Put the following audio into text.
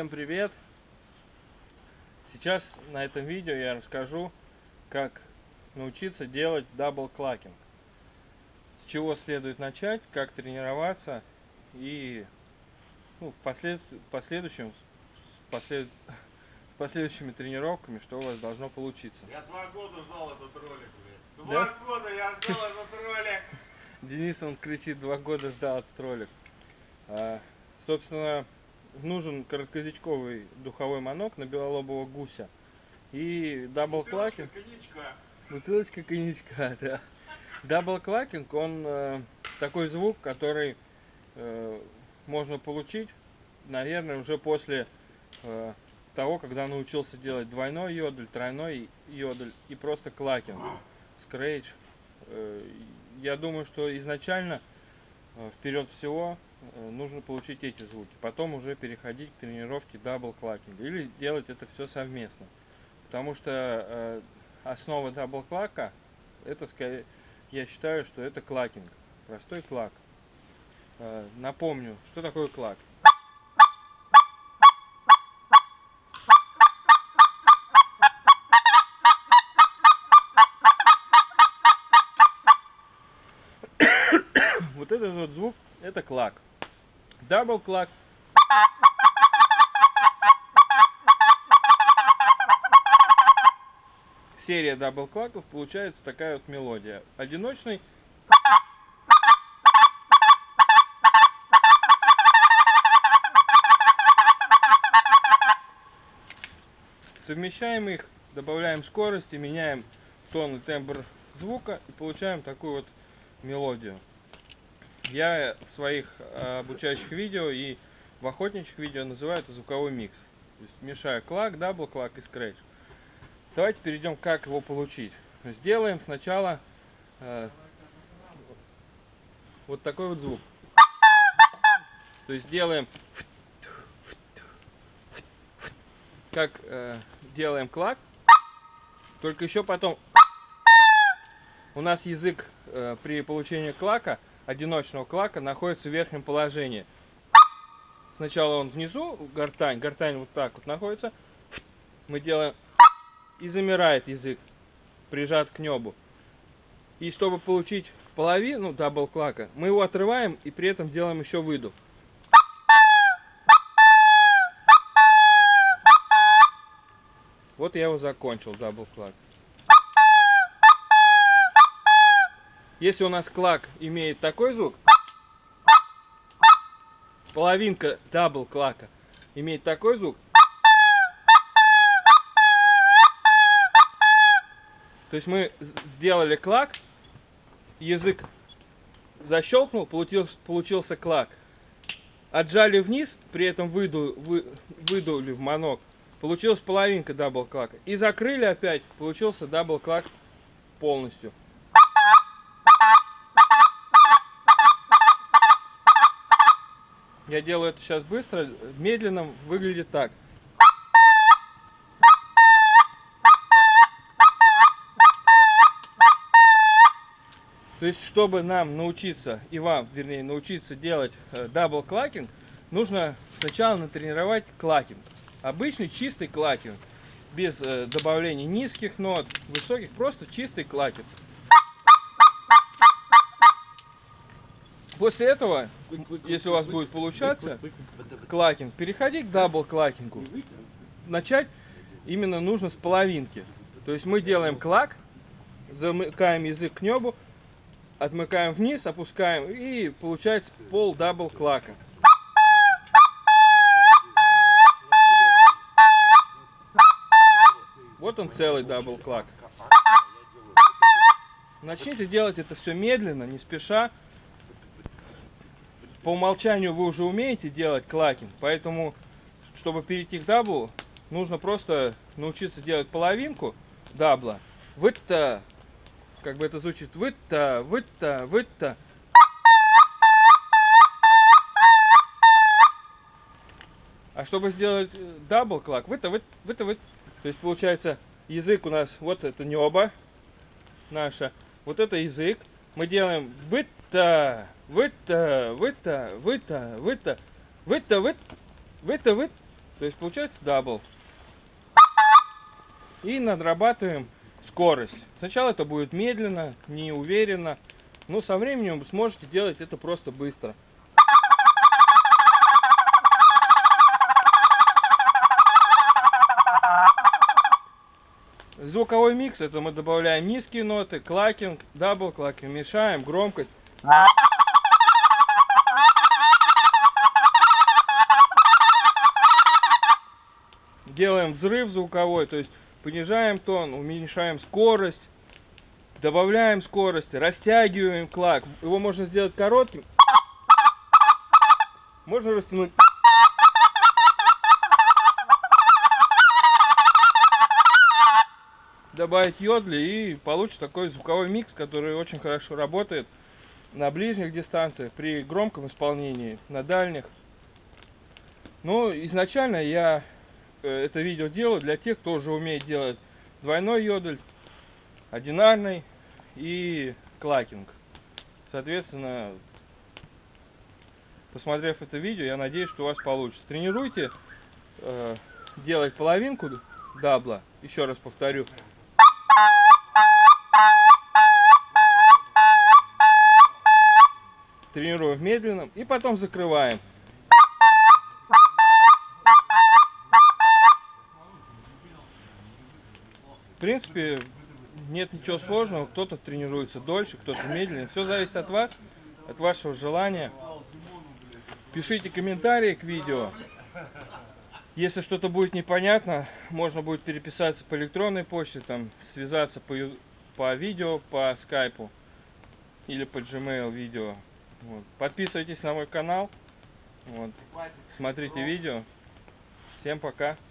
Всем привет! Сейчас на этом видео я расскажу, как научиться делать дабл-клакинг. С чего следует начать, как тренироваться и в последующем с последующими тренировками, что у вас должно получиться. Я 2 года ждал этот ролик, блядь. Да? 2 года я ждал этот ролик. Денис, он кричит, 2 года ждал этот ролик. Собственно, нужен короткоязычковый духовой манок на белолобого гуся. И дабл-клакинг. Бутылочка коньячка, да. Дабл-клакинг, он такой звук, который можно получить, наверное, уже после того, когда научился делать двойной йодль, тройной йодль и просто клакинг, скретч. Я думаю, что изначально, вперед всего, нужно получить эти звуки. Потом уже переходить к тренировке дабл-клакинга. Или делать это все совместно. Потому что основа дабл-клака, это скорее, я считаю, что это клакинг. Простой клак. Напомню, что такое клак. Вот этот вот звук, это клак. Дабл-клак. Серия дабл-клаков, получается такая вот мелодия. Одиночный. Совмещаем их, добавляем скорости, меняем тон и тембр звука и получаем такую вот мелодию. Я в своих обучающих видео и в охотничьих видео называю это звуковой микс. То есть мешаю клак, дабл-клак и скретч. Давайте перейдем, как его получить. Сделаем сначала вот такой вот звук. То есть делаем как делаем клак, только еще потом у нас язык при получении клака, одиночного клака, находится в верхнем положении. Сначала он внизу, гортань вот так вот находится. Мы делаем и замирает язык, прижат к небу. И чтобы получить половину дабл-клака, мы его отрываем и при этом делаем еще выдох. Вот я его закончил, дабл-клак. Если у нас клак имеет такой звук, половинка дабл-клака имеет такой звук, то есть мы сделали клак, язык защелкнул, получился клак. Отжали вниз, при этом выдули в манок, получилась половинка дабл-клака. И закрыли опять, получился дабл-клак полностью. Я делаю это сейчас быстро, медленно, выглядит так. То есть, чтобы нам научиться, и вам, вернее, научиться делать дабл-клакинг, нужно сначала натренировать клакинг. Обычный чистый клакинг, без добавления низких нот, высоких, просто чистый клакинг. После этого, если у вас будет получаться клакинг, переходить к дабл-клакингу. Начать именно нужно с половинки. То есть мы делаем клак, замыкаем язык к небу, отмыкаем вниз, опускаем, и получается пол дабл-клака. Вот он, целый дабл-клак. Начните делать это все медленно, не спеша. По умолчанию вы уже умеете делать клакинг, поэтому, чтобы перейти к даблу, нужно просто научиться делать половинку дабла. Вы-то, как бы это звучит, вы-то, вы-то, вы-то. А чтобы сделать дабл-клак, вы-то, вы-то, вы-то. То есть получается, язык у нас, вот это небо наше, вот это язык. Мы делаем вы-то, вы-то, вы-то, вы-то, вы-то, вы-то, вы-то, вы-то, вы-то. То есть получается дабл. И надрабатываем скорость. Сначала это будет медленно, неуверенно, но со временем вы сможете делать это просто быстро. Звуковой микс — это мы добавляем низкие ноты, клакинг, дабл клакинг, мешаем, громкость. Делаем взрыв звуковой, то есть понижаем тон, уменьшаем скорость, добавляем скорость, растягиваем клак. Его можно сделать коротким, можно растянуть. Добавить йодли, и получится такой звуковой микс, который очень хорошо работает на ближних дистанциях, при громком исполнении, на дальних. Но изначально я это видео делаю для тех, кто уже умеет делать двойной йодль, одинарный и клакинг. Соответственно, посмотрев это видео, я надеюсь, что у вас получится. Тренируйте делать половинку дабла, еще раз повторю. Тренируем в медленном и потом закрываем. В принципе, нет ничего сложного. Кто-то тренируется дольше, кто-то медленнее. Все зависит от вас, от вашего желания. Пишите комментарии к видео. Если что-то будет непонятно, можно будет переписаться по электронной почте, там, связаться по видео, по скайпу или по Gmail видео. Вот. Подписывайтесь на мой канал, вот. Смотрите видео. Всем пока.